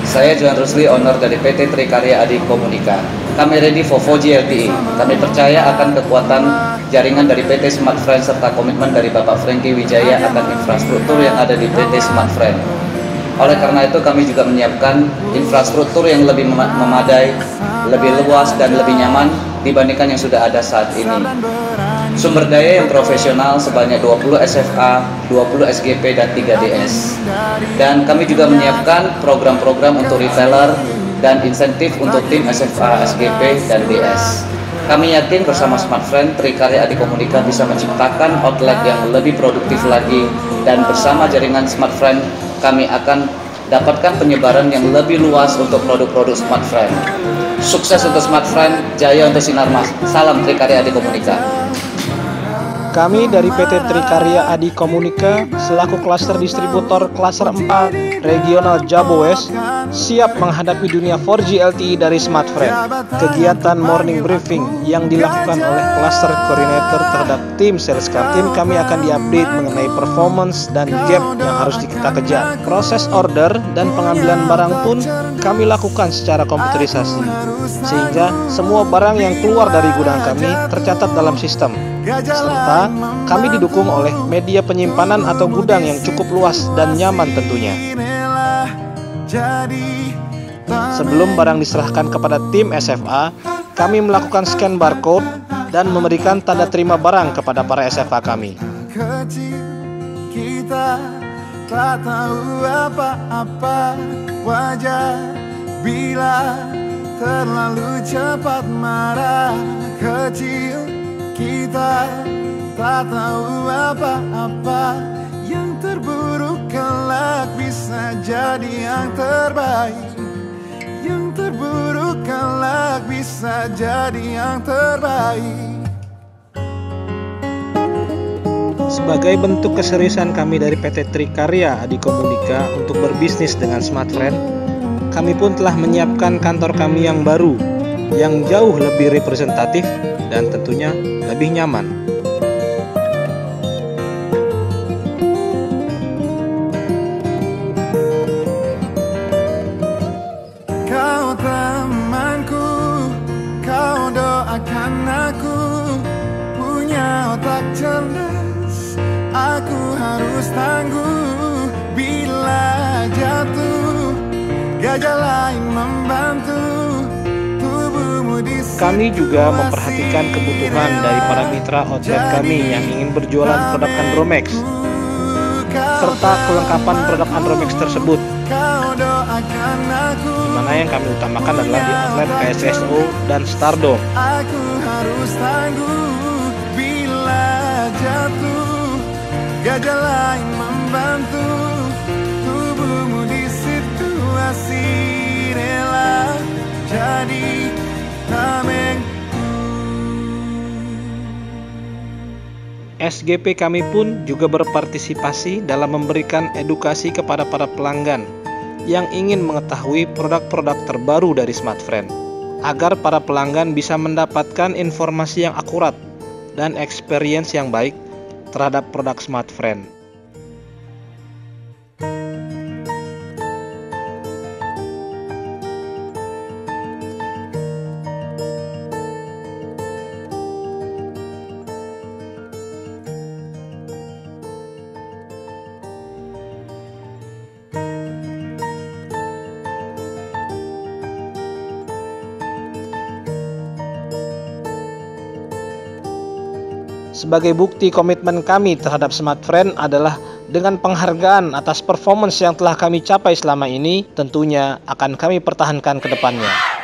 Saya Johan Rusli, owner dari PT Trikarya Adi Komunika. Kami ready for 4G LTE. Kami percaya akan kekuatan jaringan dari PT Smartfren serta komitmen dari Bapak Franky Wijaya akan infrastruktur yang ada di PT Smartfren. Oleh karena itu kami juga menyiapkan infrastruktur yang lebih memadai, lebih luas dan lebih nyaman dibandingkan yang sudah ada saat ini. Sumber daya yang profesional sebanyak 20 SFA, 20 SGP, dan 3 DS. Dan kami juga menyiapkan program-program untuk retailer dan insentif untuk tim SFA, SGP, dan DS. Kami yakin bersama Smartfren, Trikarya Adi Komunika bisa menciptakan outlet yang lebih produktif lagi, dan bersama jaringan Smartfren, kami akan dapatkan penyebaran yang lebih luas untuk produk-produk Smartfren. Sukses untuk Smartfren, jaya untuk Sinarmas. Salam Trikarya Adi Komunika. Kami dari PT Trikarya Adi Komunika selaku klaster distributor klaster 4 regional Jawa West siap menghadapi dunia 4G LTE dari Smartfren. Kegiatan morning briefing yang dilakukan oleh klaster koordinator terhadap tim sales tim kami akan diupdate mengenai performance dan gap yang harus kita kejar. Proses order dan pengambilan barang pun kami lakukan secara komputerisasi, sehingga semua barang yang keluar dari gudang kami tercatat dalam sistem. Serta kami didukung oleh media penyimpanan atau gudang yang cukup luas dan nyaman tentunya. Sebelum barang diserahkan kepada tim SFA, kami melakukan scan barcode dan memberikan tanda terima barang kepada para SFA kami. Kita tak tahu apa-apa, wajar bila terlalu cepat marah. Kecil kita tak tahu apa-apa, yang terburuk kelak bisa jadi yang terbaik. Yang terburuk kelak bisa jadi yang terbaik. Sebagai bentuk keseriusan kami dari PT Trikarya Adi Komunika untuk berbisnis dengan Smartfren, kami pun telah menyiapkan kantor kami yang baru, yang jauh lebih representatif dan tentunya lebih nyaman. Kau temanku, kau doakan aku, punya otak cerdas, aku harus tangguh. Bila jatuh, gajah lain membantu. Kami juga memperhatikan kebutuhan dari para mitra outlet kami yang ingin berjualan produk Andromax, serta kelengkapan produk Andromax tersebut, di mana yang kami utamakan adalah di outlet PSSO dan Stardom. Aku harus tangguh bila jatuh, gajah lain membantu. Tubuhmu di situasi rela jadi SGP kami pun juga berpartisipasi dalam memberikan edukasi kepada para pelanggan yang ingin mengetahui produk-produk terbaru dari Smartfren, agar para pelanggan bisa mendapatkan informasi yang akurat dan experience yang baik terhadap produk Smartfren. Sebagai bukti komitmen kami terhadap Smartfren adalah dengan penghargaan atas performance yang telah kami capai selama ini, tentunya akan kami pertahankan ke depannya.